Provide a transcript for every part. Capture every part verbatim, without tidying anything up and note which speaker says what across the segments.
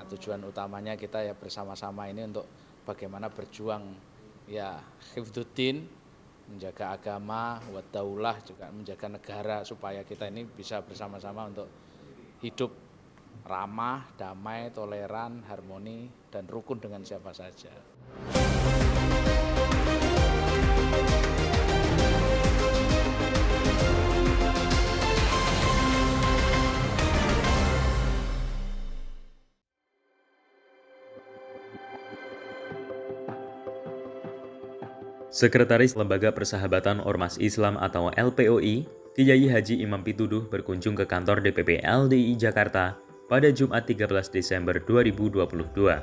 Speaker 1: tujuan utamanya kita ya bersama-sama ini untuk bagaimana berjuang ya hifdzuddin, menjaga agama, wa daulah, juga menjaga negara supaya kita ini bisa bersama-sama untuk hidup ramah, damai, toleran, harmoni, dan rukun dengan siapa saja.
Speaker 2: Sekretaris Lembaga Persahabatan Ormas Islam atau L P O I, Kiai Haji Imam Pituduh berkunjung ke kantor D P P L D I Jakarta pada Jumat tiga belas Desember dua ribu dua puluh dua.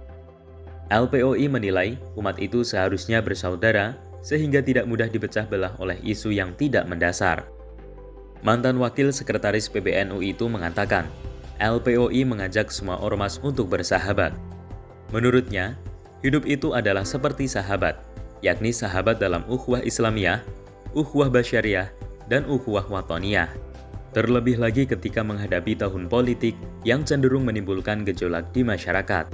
Speaker 2: L P O I menilai umat itu seharusnya bersaudara sehingga tidak mudah dipecah belah oleh isu yang tidak mendasar. Mantan Wakil Sekretaris P B N U itu mengatakan, L P O I mengajak semua ormas untuk bersahabat. Menurutnya, hidup itu adalah seperti sahabat, yakni sahabat dalam ukhuwah Islamiyah, ukhuwah Basyariah, dan ukhuwah Watoniyah. Terlebih lagi ketika menghadapi tahun politik yang cenderung menimbulkan gejolak di masyarakat.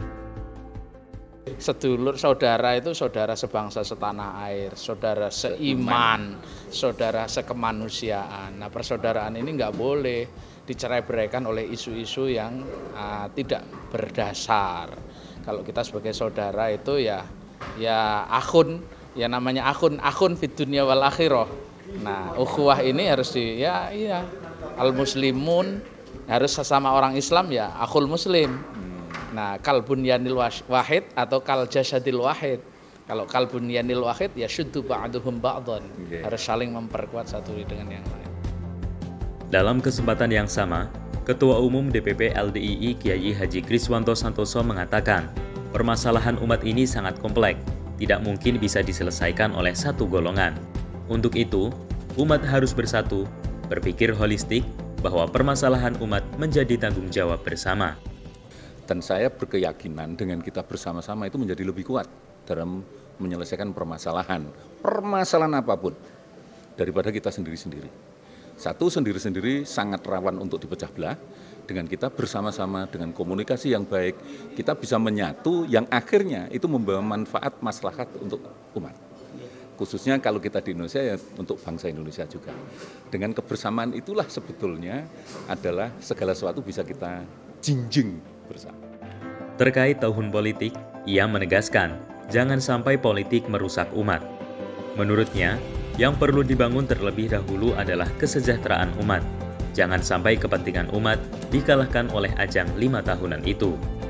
Speaker 1: Sedulur saudara itu saudara sebangsa setanah air, saudara seiman, saudara sekemanusiaan. Nah, persaudaraan ini nggak boleh dicerai-beraikan oleh isu-isu yang uh, tidak berdasar. Kalau kita sebagai saudara itu ya ya akhun, ya namanya akhun, akhun fid dunya wal akhirah. Nah, ukhuwah ini harus di ya iya al muslimun harus sesama orang Islam ya akhul muslim. Nah, kalbun yanil wahid atau kal jasadil wahid. Kalau kalbun yanil wahid ya syuddu ba'duhum ba'dhan. Okay. Harus saling memperkuat satu dengan yang lain.
Speaker 2: Dalam kesempatan yang sama, Ketua Umum D P P L D I I Kiai Haji Kriswanto Santoso mengatakan, permasalahan umat ini sangat kompleks, tidak mungkin bisa diselesaikan oleh satu golongan. Untuk itu, umat harus bersatu, berpikir holistik bahwa permasalahan umat menjadi tanggung jawab bersama.
Speaker 3: Dan saya berkeyakinan dengan kita bersama-sama itu menjadi lebih kuat dalam menyelesaikan permasalahan, permasalahan apapun, daripada kita sendiri-sendiri. Satu sendiri-sendiri sangat rawan untuk dipecah belah, dengan kita bersama-sama dengan komunikasi yang baik, kita bisa menyatu yang akhirnya itu membawa manfaat maslahat untuk umat. Khususnya kalau kita di Indonesia ya untuk bangsa Indonesia juga. Dengan kebersamaan itulah sebetulnya adalah segala sesuatu bisa kita jinjing bersama.
Speaker 2: Terkait tahun politik, ia menegaskan jangan sampai politik merusak umat. Menurutnya, yang perlu dibangun terlebih dahulu adalah kesejahteraan umat. Jangan sampai kepentingan umat dikalahkan oleh ajang lima tahunan itu.